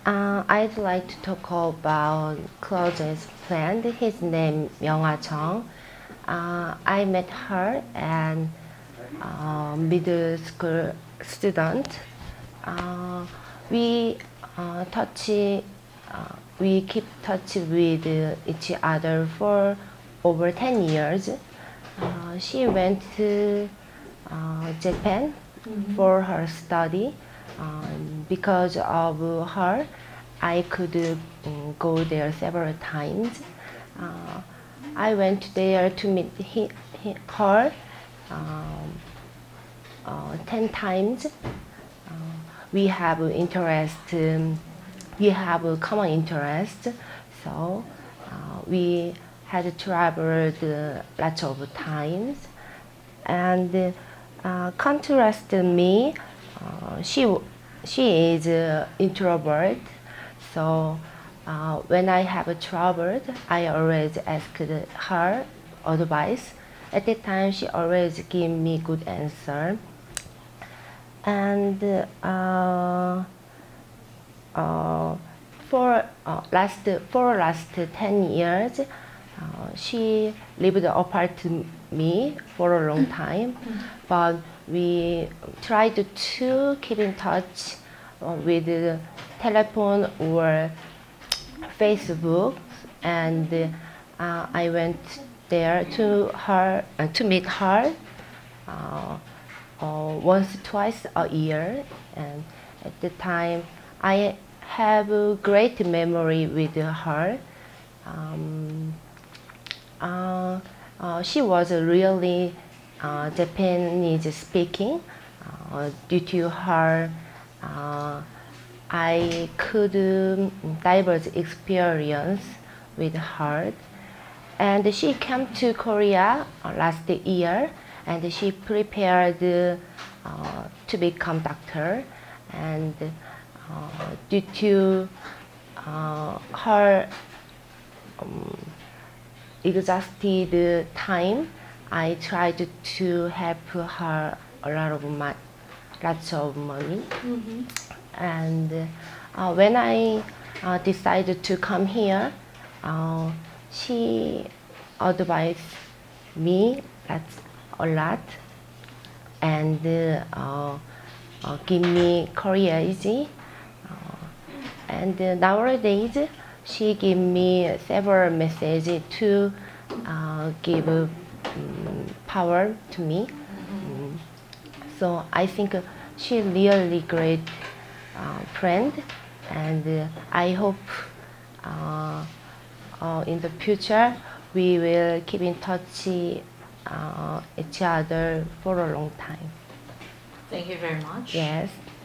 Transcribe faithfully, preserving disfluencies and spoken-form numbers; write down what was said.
Uh, I'd like to talk about closest friend. His name Myung-Ah Chung. Uh, I met her and uh, middle school student. Uh, we uh, touch, uh, we keep touch with each other for over ten years. Uh, she went to uh, Japan mm-hmm. for her study. Um, because of her, I could uh, go there several times. Uh, I went there to meet he, he, her um, uh, ten times. Uh, we have interest. Um, we have a common interest, so uh, we had traveled uh, lots of times. And uh, contrast me. Uh, she she is an introvert, so uh, when I have trouble, I always ask her advice. At that time, she always give me good answer. And uh, uh, for uh, last for last ten years, uh, she lived apart from me for a long time, but we tried to keep in touch uh, with uh, telephone or Facebook, and uh, I went there to her uh, to meet her uh, uh, once twice a year. And at the time, I have a great memory with her. Um, uh, uh, she was really uh, Japanese speaking. Uh, due to her, uh, I could um, diverse experience with her. And she came to Korea uh, last year, and she prepared uh, to become doctor. And uh, due to uh, her um, exhausted time, I tried to help her a lot of money, lots of money. Mm-hmm. And uh, when I uh, decided to come here, uh, she advised me that's a lot, and uh, uh, give me Korea easy. Uh, and uh, nowadays, she gave me several messages to uh, give um, power to me. Mm-hmm. um, so I think uh, she's really great uh, friend, and uh, I hope uh, uh, in the future we will keep in touch uh, each other for a long time. Thank you very much. Yes.